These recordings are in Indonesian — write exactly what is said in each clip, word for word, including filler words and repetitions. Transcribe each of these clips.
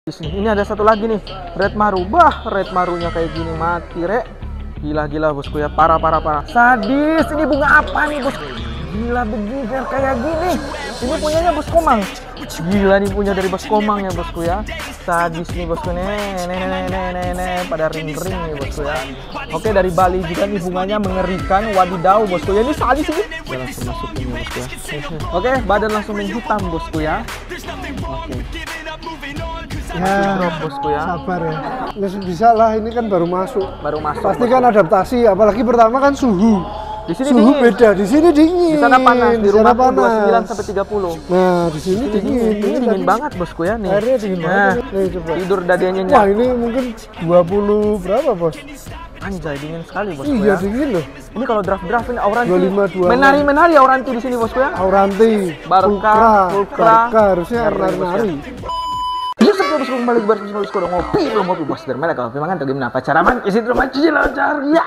Ini ada satu lagi nih, Red Maru. Bah, Red Marunya kayak gini mati, Rek. Gila-gila bosku ya, parah parah parah. Sadis, ini bunga apa nih, bos? Gila begini kayak gini. Ini punyanya Bos Komang. Gila nih punya dari Bos Komang ya, bosku ya. Sadis nih bosku nih. Nih nih nih nih nih pada ring-ring nih bosku ya. Oke, dari Bali juga nih bunganya mengerikan. Wadidaw bosku ya, ini sadis ini. Udah langsung masukin ya bosku ya. Oke, badan langsung menghitam bosku ya. Oke. Ya, drop bosku ya. Sabar ya. Nggak bisa lah, ini kan baru masuk. Baru masuk. Pasti kan adaptasi, apalagi pertama kan suhu. Di sini suhu dingin. beda, di sini dingin. Di sana panas, di, di rumah panas. dua puluh sembilan sampai tiga puluh. Nah, di sini Ini dingin. dingin, ini dingin tadi banget bosku ya nih. Airnya dingin Nah, banget. Nih, coba. Tidur dadianya Wah, nyenyak. ini mungkin dua puluh berapa, Bos? Anjay, dingin sekali bosku Iya, ya. dingin loh. Ini kalau draft-draft ini Auranti. dua puluh lima, dua puluh enam. Menari-menari Auranti di sini bosku ya. Auranti, Barca, Pulkra, Pulkra. Barca, harusnya nari-nari. Yusuf ya bosku, kembali ke bersama bosku udah ngopi belum ngopi bos dari mana kalau memang tuh gimana apa cara man isi rumah cilancar ya.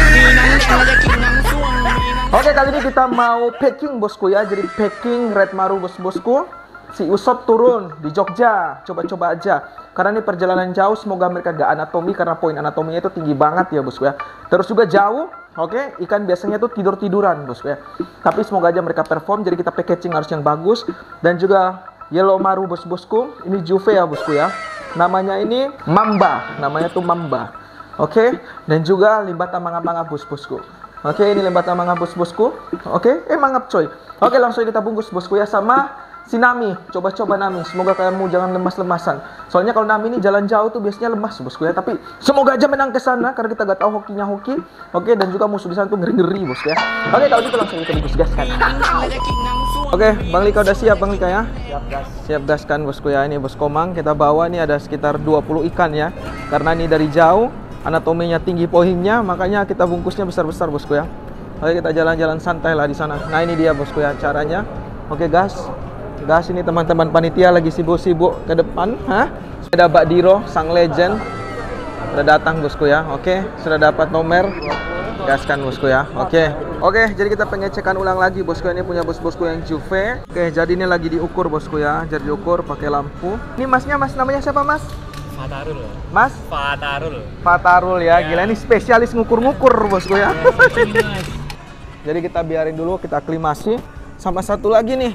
Oke, kali ini kita mau packing bosku ya. Jadi packing Red Maru bos-bosku. Si Usop turun di Jogja, coba-coba aja. Karena ini perjalanan jauh, semoga mereka gak anatomi karena poin anatominya itu tinggi banget ya bosku ya. Terus juga jauh, oke, ikan biasanya tuh tidur-tiduran bosku ya. Tapi semoga aja mereka perform, jadi kita packaging harus yang bagus. Dan juga Yellow Maru bos-bosku, ini Juve ya bosku ya. Namanya ini Mamba, namanya tuh Mamba. Oke, dan juga limbata mangap-mangap bos-bosku. Oke, ini limbata mangap bos-bosku. Oke, eh mangap coy. Oke, langsung kita bungkus bosku ya sama si Nami. Coba-coba Nami, semoga kamu jangan lemas-lemasan. Soalnya kalau Nami ini jalan jauh tuh biasanya lemas bosku ya. Tapi semoga aja menang ke sana karena kita gak tahu hokinya hoki. Oke, dan juga musuh di sana tuh ngeri-ngeri bosku ya. Oke, kalau gitu langsung kita bungkus gaskan. Oke, Bang Lika udah siap Bang Lika ya? Siap gas. Siap gas kan bosku ya. Ini Bos Komang kita bawa nih ada sekitar dua puluh ikan ya. Karena ini dari jauh, anatominya tinggi poinnya, makanya kita bungkusnya besar-besar bosku ya. Oke, kita jalan-jalan santai lah di sana. Nah, ini dia bosku ya caranya. Oke, gas. Gas, ini teman-teman panitia lagi sibuk-sibuk ke depan, hah? Sudah Bak Diro, sang legend. Sudah datang bosku ya. Oke, sudah dapat nomor. Gaskan bosku ya. Oke. Oke, jadi kita pengecekan ulang lagi bosku. Ini punya bos-bosku yang Juve. Oke, jadi ini lagi diukur bosku ya. Jadi diukur pakai lampu. Ini masnya mas namanya siapa mas? Fatarul. Mas? Fatarul. Fatarul ya. Ya. Gila ini spesialis ngukur-ngukur bosku ya. Ya, Jadi kita biarin dulu, kita aklimasi. Sama satu lagi nih.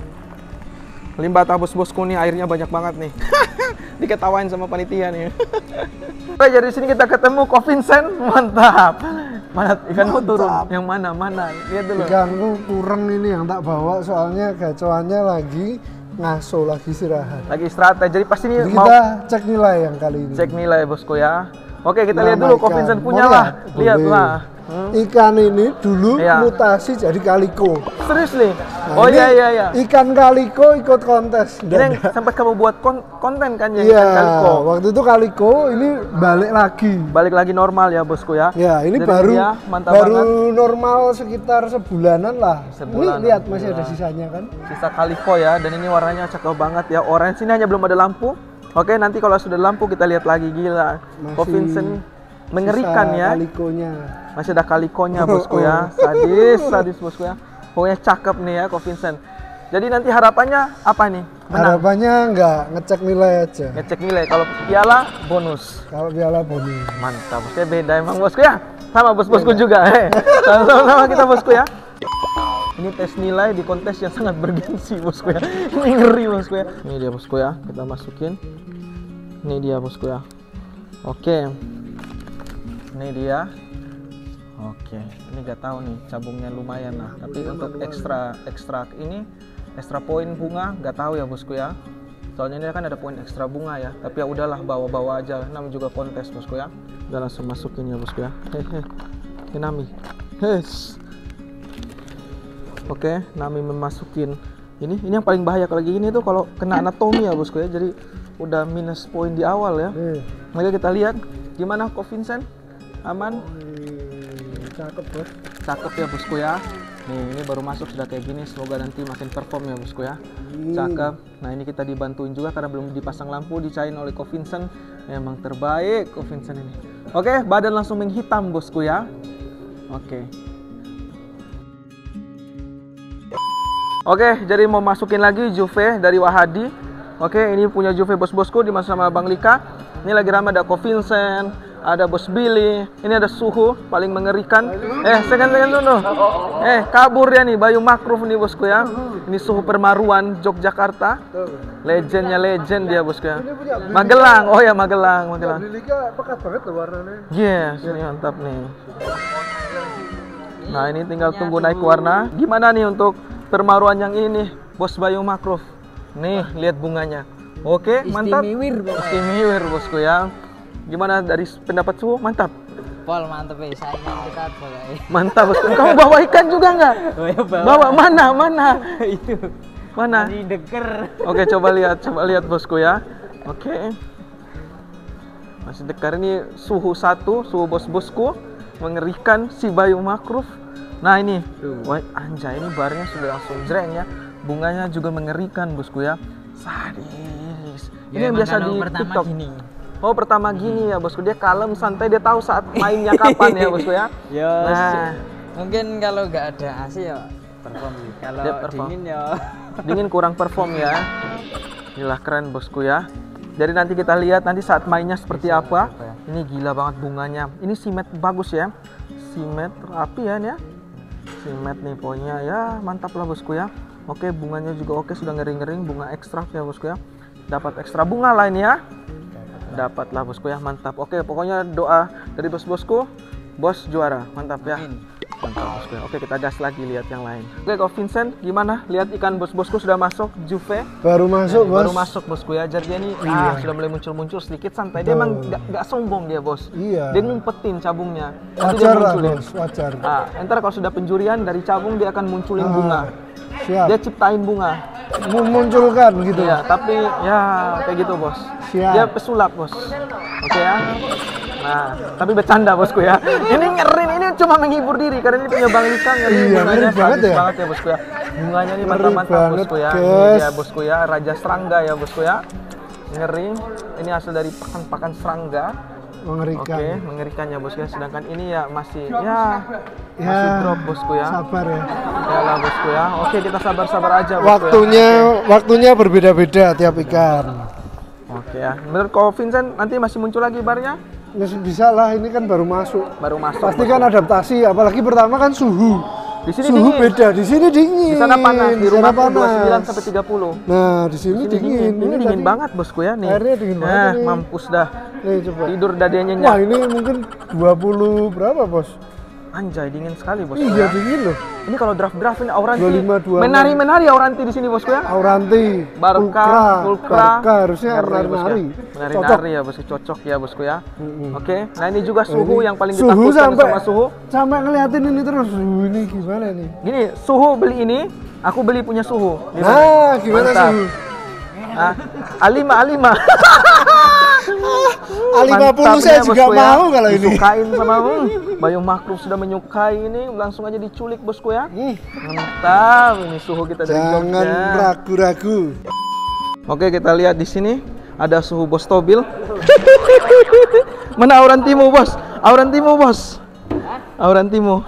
Limbata bos-bosku nih airnya banyak banget nih. Diketawain sama panitia nih. Oke, jadi sini kita ketemu Ko Vincent, mantap. Mana ikanku turun? Yang mana? Mana? Lihat dulu. Ikanku kurang ini yang tak bawa soalnya gacoannya lagi ngaso, lagi istirahat. Lagi istirahat. Jadi pasti ini Jadi mau kita cek nilai yang kali ini. cek nilai bosku ya. Oke, kita Nama lihat dulu Ko ikan. Vincent punya Mau lah. lihat? Lihat Boleh. lah. Hmm. Ikan ini dulu Iya. mutasi jadi kaliko. Serius nih? Nah, Oh ini iya iya iya. Ikan kaliko ikut kontes. Ini yang Dadah. sempat kamu buat kon konten kan yang Iya, ikan kaliko. waktu itu kaliko ini balik lagi. Balik lagi normal ya bosku ya. Ya, ini Jadi baru dia mantap baru banget. normal sekitar sebulanan lah. Sebulanan, Ini lihat masih gila. ada sisanya kan. Sisa kaliko ya, dan ini warnanya cakep banget ya. Orange ini hanya belum ada lampu. Oke, nanti kalau sudah lampu kita lihat lagi. Gila. Ko Masih Vincent mengerikan Sisa ya. kalikonya. Masih ada kalikonya bosku ya. Sadis, sadis bosku ya. Pokoknya cakep nih ya Ko Vincent. Jadi nanti harapannya apa nih? Menang. Harapannya nggak ngecek nilai aja. Ngecek nilai. Kalau piala bonus. Kalau piala bonus. Mantap. Bosku beda emang bosku ya. Sama bos-bosku juga. Hei, sama-sama kita bosku ya. Ini tes nilai di kontes yang sangat bergengsi bosku ya. Ini ngeri bosku ya. Ini dia bosku ya. Kita masukin. Ini dia bosku ya. Oke. Ini dia. Oke, ini gak tahu nih cabungnya lumayan lah. Tapi untuk ekstra ekstra ini ekstra poin bunga gak tahu ya bosku ya. Soalnya ini kan ada poin ekstra bunga ya. Tapi ya udahlah bawa-bawa aja. Namanya juga kontes bosku ya. Udah langsung masukin ya bosku ya. Hehe. Ini Nami. Hes. Oke, Nami memasukin. Ini ini yang paling bahaya kalau gini tuh kalau kena anatomi ya bosku ya. Jadi udah minus poin di awal ya. Eh, Mari kita lihat gimana Ko Vincent. Aman? cakep bos. Cakep ya bosku ya. Nih ini baru masuk sudah kayak gini. Semoga nanti makin perform ya bosku ya. Cakep. Nah ini kita dibantuin juga karena belum dipasang lampu, dicain oleh Ko Vincent. Emang terbaik Ko Vincent ini. Oke, badan langsung menghitam bosku ya. Oke. Oke, jadi mau masukin lagi Juve dari Wahadi. Oke, ini punya Juve bos-bosku dimasak sama Bang Lika. Ini lagi ramai ada Ko Vincent, ada Bos Billy, ini ada Suhu paling mengerikan. Eh, second-second dulu. Eh, kabur ya nih Bayu Makruf nih bosku ya. Ini Suhu Permaruan Yogyakarta. Legendnya legend dia bosku ya. Magelang, oh ya Magelang, Magelang. Lilika pekat banget loh warnanya. Yes, ini mantap nih. Nah, ini tinggal tunggu naik warna. Gimana nih untuk permaruan yang ini nih, Bos Bayu Makruf? Nih, lihat bunganya. Oke, mantap. Istimewa, Istimewa bosku ya. Gimana dari pendapat Suhu? Mantap. Pol mantep ya, saingan kita pokoknya. Mantap bosku. Kamu bawa ikan juga nggak? Oh, ya, bawa. Bawa mana? Mana? Itu. Mana? Masih deker. Oke, coba lihat, coba lihat bosku ya. Oke. Masih dekar ini Suhu satu, Suhu bos-bosku. Mengerikan si Bayu Makruf. Nah ini, wah anjay ini barnya sudah langsung jreng ya. Bunganya juga mengerikan bosku ya. Sadis. Ini Ya, yang biasa di TikTok. Gini. Oh pertama gini ya bosku, dia kalem santai, dia tahu saat mainnya kapan ya bosku ya. Ya, Nah, mungkin kalau nggak ada A C ya perform. Kalau Dia perform. dingin ya. dingin kurang perform ya. Gila keren bosku ya. Jadi nanti kita lihat nanti saat mainnya seperti apa. Ini gila banget bunganya. Ini simet bagus ya. Simet rapi ya nih ya. Simet nih pokoknya ya mantap lah bosku ya. Oke bunganya juga oke, sudah ngering-ngering, bunga ekstrak ya bosku ya. Dapat ekstra bunga lain ya. Dapatlah bosku ya, mantap. Oke pokoknya doa dari bos-bosku, bos juara, mantap ya. Mantap bosku ya. Oke kita gas lagi lihat yang lain. Oke Ko Vincent gimana? Lihat ikan bos-bosku sudah masuk Juve. Baru masuk, Nah, Bos. baru masuk bosku ya. Jadi dia ini Iya. ah, sudah mulai muncul-muncul sedikit santai. Betul. Dia emang gak, gak sombong dia bos. Iya. Dia ngumpetin cabungnya. Nanti dia Wajar lah, munculin. Bos, wajar. Ah, ntar kalau sudah penjurian dari cabung dia akan munculin Ah, bunga. Siap. Dia ciptain bunga. Memunculkan gitu. Iya, tapi ya kayak gitu bos. Siap. Dia pesulap bos. Oke ya. Nah, tapi bercanda bosku ya. Ini ngerin, ini cuma menghibur diri karena ini punya Bang Lika ngeri. Iya, bunganya ngeri banget sadis ya. banget ya bosku ya. Bunganya ini Ngeri mantap-mantap banget, bosku ya. Ini guys. dia bosku ya, Raja Serangga ya bosku ya. Ngeri. Ini hasil dari pakan-pakan serangga. Mengerikan. Oke, mengerikannya bosku ya. Sedangkan ini ya masih ya Ya, masih drop bosku ya. Sabar ya. Ya lah bosku ya. Oke, kita sabar-sabar aja bosku ya. Waktunya waktunya berbeda-beda tiap ikan. Oke ya. Menurut Ko Vincent nanti masih muncul lagi barnya? Masih bisa lah, ini kan baru masuk. Baru masuk. Pasti bosku. kan adaptasi, apalagi pertama kan suhu. Di sini Suhu dingin. beda, di sini dingin. Di sana panas, di rumah sana dua puluh sembilan sampai tiga puluh. Nah, di sini, Ini dingin. dingin. Ini dingin tadi- banget bosku ya nih. Airnya dingin banget Nah, ini. mampus dah. Nih coba. Tidur dadanya Wah, nyak. ini mungkin dua puluh berapa, Bos? Anjay, dingin sekali bosku Iya, ya. dingin loh. Ini kalau draft-draft ini Auranti. dua puluh lima, dua puluh enam. Menari-menari Auranti di sini bosku ya. Auranti, Barca, Pulkra, Barca, harusnya ngeri, bosku ya. nari-nari. Menari-nari ya bosku, cocok ya bosku ya. Mm-mm. Oke, nah ini juga Nah, suhu ini yang paling suhu ditakutkan sampai sama suhu. sampai ngeliatin ini terus. Uh, ini gimana nih? Gini, suhu beli ini, aku beli punya suhu. Gimana? Nah, gimana Mantap. suhu? Ah, A lima, A lima. A lima puluh saya Mantapnya, juga bosku ya. mau kalau ini. Disukain sama hmm, Bayu Makruf sudah menyukai ini, langsung aja diculik bosku ya. Hmm, Mantap, ini suhu kita dari jangan Jogja. ragu-ragu. Oke, kita lihat di sini ada suhu Bos Tobil. Mana Aurantimu, Bos? Aurantimu, Bos. Aurantimu.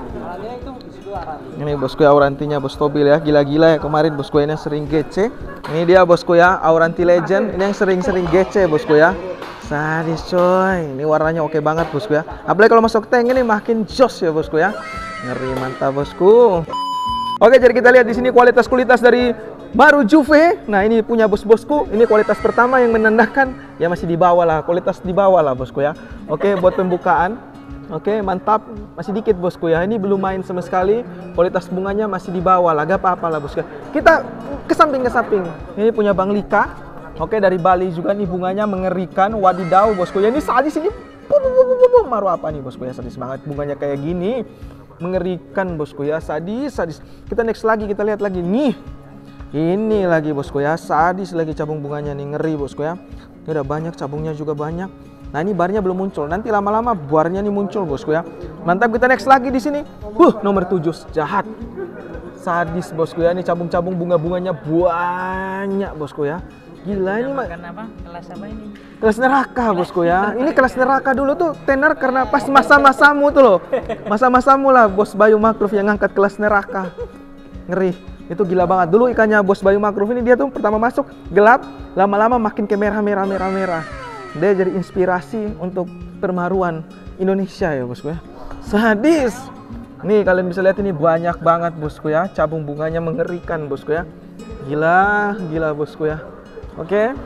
Ini bosku ya Aurantinya Bos Tobil ya, gila-gila ya kemarin bosku ini sering G C. Ini dia bosku ya Auranti Legend, ini yang sering-sering G C bosku ya. Sadis coy, ini warnanya oke banget bosku ya. Apalagi kalau masuk tank ini makin jos ya bosku ya. Ngeri mantap bosku. Oke, jadi kita lihat di sini kualitas-kualitas dari baru Juve. Nah, ini punya bos-bosku. Ini kualitas pertama yang menandakan ya masih di bawah lah, kualitas di bawah lah bosku ya. Oke, buat pembukaan. Oke, mantap. Masih dikit bosku ya. Ini belum main sama sekali. Kualitas bunganya masih di bawah lah, gak apa-apa lah bosku. Kita ke samping ke samping. Ini punya Bang Lika. Oke, dari Bali juga nih bunganya mengerikan. Wadidaw bosku ya. Ini sadis ini. Maru apa nih bosku ya, sadis banget bunganya kayak gini. Mengerikan bosku ya, sadis sadis. Kita next lagi, kita lihat lagi nih. Ini lagi bosku ya, sadis lagi cabung bunganya nih, ngeri bosku ya. Ini udah banyak, cabungnya juga banyak. Nah, ini barnya belum muncul. Nanti lama-lama barnya nih muncul bosku ya. Mantap, kita next lagi di sini. Huh, nomor tujuh jahat. Sadis bosku ya. Ini cabung-cabung bunga-bunganya banyak bosku ya. Gila ini mah. Kenapa? Kelas apa ini? Kelas neraka bosku ya. Ini kelas neraka dulu tuh tenar karena pas masa-masamu tuh loh. Masa-masamu lah Bos Bayu Makruf yang ngangkat kelas neraka. Ngeri. Itu gila banget. Dulu ikannya Bos Bayu Makruf ini dia tuh pertama masuk gelap, lama-lama makin ke merah merah merah merah. Dia jadi inspirasi untuk permaruan Indonesia ya bosku ya. Sadis. Nih kalian bisa lihat ini banyak banget bosku ya. Cabung bunganya mengerikan bosku ya. Gila, gila bosku ya. Oke.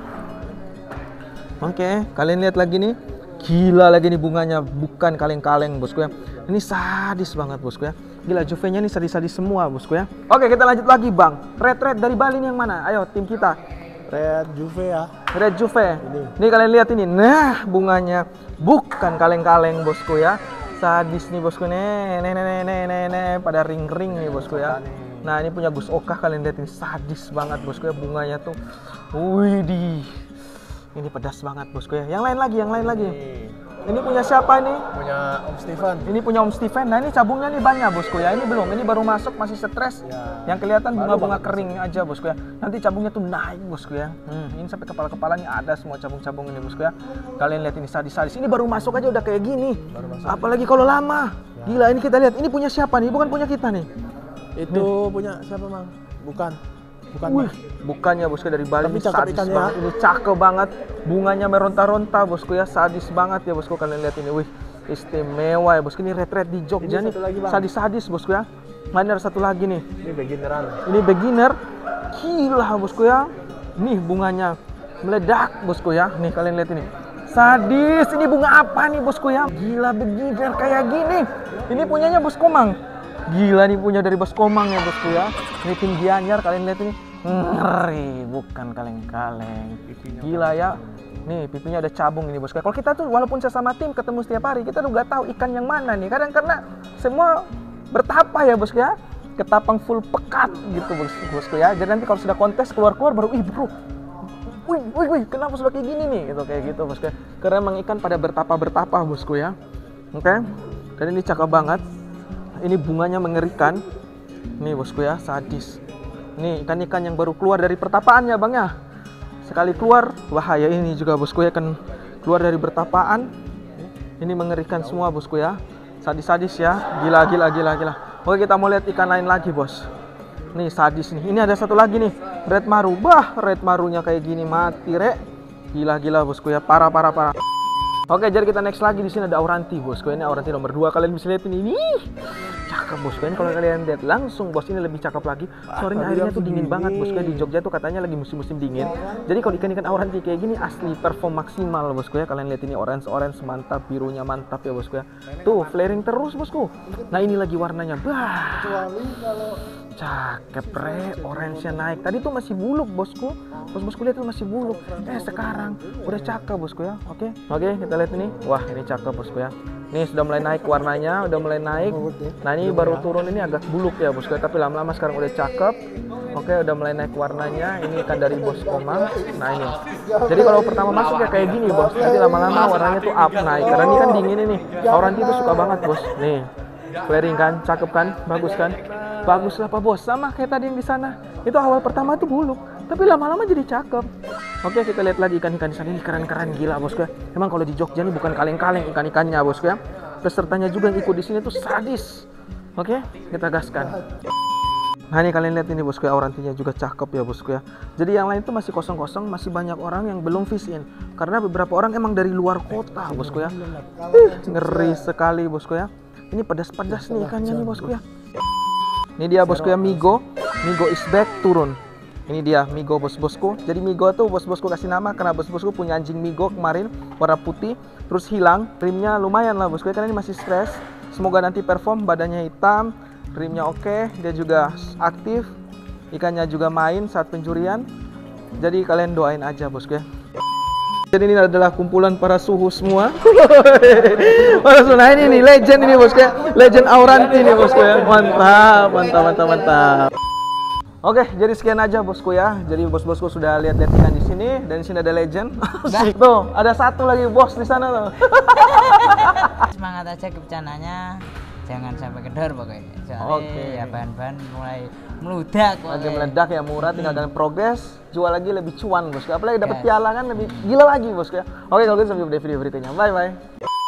Oke, kalian lihat lagi nih. Gila lagi nih bunganya, bukan kaleng-kaleng bosku ya. Ini sadis banget bosku ya. Gila, Juve-nya nih sadis-sadis semua bosku ya. Oke, kita lanjut lagi bang. Red-red dari Bali nih yang mana? Ayo tim kita. Red Juve ya. Red Juve. Ini. Nih kalian lihat ini. Nah, bunganya bukan kaleng-kaleng bosku ya. Sadis nih bosku nih. Nih nih nih nih nih, nih. Pada ring-ring nih bosku ya. Nah, ini punya Gus Oka, kalian lihat ini sadis banget bosku ya, bunganya tuh. Wih di. Ini pedas banget bosku ya. Yang lain lagi, yang lain lagi. Ini punya siapa nih? Punya Om Steven. Ini punya Om Steven. Nah, ini cabungnya nih banyak bosku ya. Ini belum, ini baru masuk, masih stres. Ya. Yang kelihatan bunga-bunga kering aja bosku ya. Nanti cabungnya tuh naik bosku ya. Hmm, ini sampai kepala-kepalanya ada semua cabung-cabung ini bosku ya. Kalian lihat ini sadis-sadis. Ini baru masuk aja udah kayak gini. Apalagi kalau lama. Gila, ini kita lihat. Ini punya siapa nih? Bukan punya kita nih. Itu punya siapa, Mang? Bukan. Bukan. Wih, bukannya bosku dari Bali. Tapi Ini cakep sadis ikannya. banget. Ini cakep banget. Bunganya meronta-ronta bosku ya. Sadis banget ya bosku. Kalian lihat ini. Wih, istimewa ya bosku. Ini red-red di Jogja Ini nih. satu lagi, Bang. Sadis-sadis bosku ya. Nah, ini ada satu lagi nih. Ini beginneran. Ini beginner. Gila bosku ya. Nih bunganya meledak bosku ya. Nih kalian lihat ini. Sadis. Ini bunga apa nih bosku ya? Gila, beginner kayak gini. Ini punyanya Bos Komang. Gila nih punya dari Bos Komang ya bosku ya. Ini tim Gianyar, kalian lihat ini. Ngeri, bukan kaleng-kaleng. Gila ya. Nih pipinya ada cabung ini bosku. Kalau kita tuh walaupun sesama tim ketemu setiap hari, kita tuh nggak tahu ikan yang mana nih. Kadang karena semua bertapa ya bosku ya. Ketapang full pekat gitu bosku, bosku ya. Jadi nanti kalau sudah kontes keluar-keluar baru, ih bro, wih, wih, wih, kenapa sudah kayak gini nih? Gitu kayak gitu bosku. Karena emang ikan pada bertapa-bertapa bosku ya. Oke. Dan ini cakep banget. Ini bunganya mengerikan. Nih bosku ya, sadis. Nih ikan-ikan yang baru keluar dari pertapaannya bang ya. Sekali keluar, bahaya ini juga bosku ya, kan keluar dari bertapaan. Ini mengerikan semua bosku ya. Sadis-sadis ya. Gila, gila, gila, gila. Oke, kita mau lihat ikan lain lagi bos. Nih sadis nih. Ini ada satu lagi nih. Red maru. Bah, red marunya kayak gini mati rek. Gila, gila bosku ya. Parah, parah, parah. Oke, jadi kita next lagi. Di sini ada auranti bosku. Ini auranti nomor dua. Kalian bisa lihat ini. Nih, cakep bosku. Ini kalau kalian lihat langsung bos, ini lebih cakep lagi. Soalnya airnya tuh dingin banget bosku. Di Jogja tuh katanya lagi musim-musim dingin. Jadi kalau ikan-ikan auranti kayak gini asli perform maksimal bosku ya. Kalian lihat ini orange-orange mantap, birunya mantap ya bosku ya. Tuh flaring terus bosku. Nah ini lagi warnanya. Bah. Kecuali kalau Cakep re, orange-nya naik. Tadi tuh masih buluk bosku. Bos-bosku lihat tuh masih buluk. Eh sekarang udah cakep bosku ya. Oke. Oke, kita lihat ini. Wah, ini cakep bosku ya. Nih sudah mulai naik warnanya, udah mulai naik. Nah, ini baru turun ini agak buluk ya bosku ya, tapi lama-lama sekarang udah cakep. Oke, udah mulai naik warnanya. Ini ikan dari Bos Komang. Nah, ini. Jadi kalau pertama masuk ya kayak gini, Bos. Nanti lama-lama warnanya tuh up naik. Karena ini kan dingin ini. Auranti itu suka banget, Bos. Nih. Flaring kan, cakep kan? Bagus kan? Bagus lah Pak Bos, sama kayak tadi yang di sana. Itu awal pertama tuh buluk, tapi lama-lama jadi cakep. Oke, kita lihat lagi ikan-ikan di sana. Ini keren-keren gila bosku ya. Emang kalau di Jogja ini bukan kaleng-kaleng ikan-ikannya bosku ya. Pesertanya juga yang ikut di sini tuh sadis. Oke, kita gaskan. Nah ini kalian lihat ini bosku ya, aurantinya juga cakep ya bosku ya. Jadi yang lain tuh masih kosong-kosong, masih banyak orang yang belum fish in. Karena beberapa orang emang dari luar kota bosku ya. Ih, ngeri sekali bosku ya. Ini pedas-pedas nih ikannya nih bosku ya. Ini dia bosku ya, Migo. Migo is back, turun. Ini dia Migo bos-bosku. Jadi Migo tuh bos-bosku kasih nama karena bos-bosku punya anjing Migo kemarin warna putih, terus hilang. Rimnya lumayan lah bosku ya, karena ini masih stres. Semoga nanti perform, badannya hitam, rimnya oke, dia juga aktif, ikannya juga main saat pencurian. Jadi kalian doain aja bosku ya. Jadi ini adalah kumpulan para suhu semua. Para suhu, nah ini nih legend ini bosku ya, legend auranti nih bosku ya. Mantap, mantap, mantap, mantap. Oke, jadi sekian aja bosku ya. Jadi bos-bosku sudah lihat-lihat ikan di sini, dan di sini ada legend. Tuh, ada satu lagi bos di sana tuh. Semangat aja kebencananya, jangan sampai kendor pokoknya. Soalnya Oke. ya bahan-bahan mulai meludak. Lagi pokoknya. meledak ya, murah, tinggal dengan progres, jual lagi lebih cuan bosku. Apalagi dapat Yes. piala kan lebih gila lagi bosku ya. Oke, kalau gitu sampai jumpa di video berikutnya. Bye bye.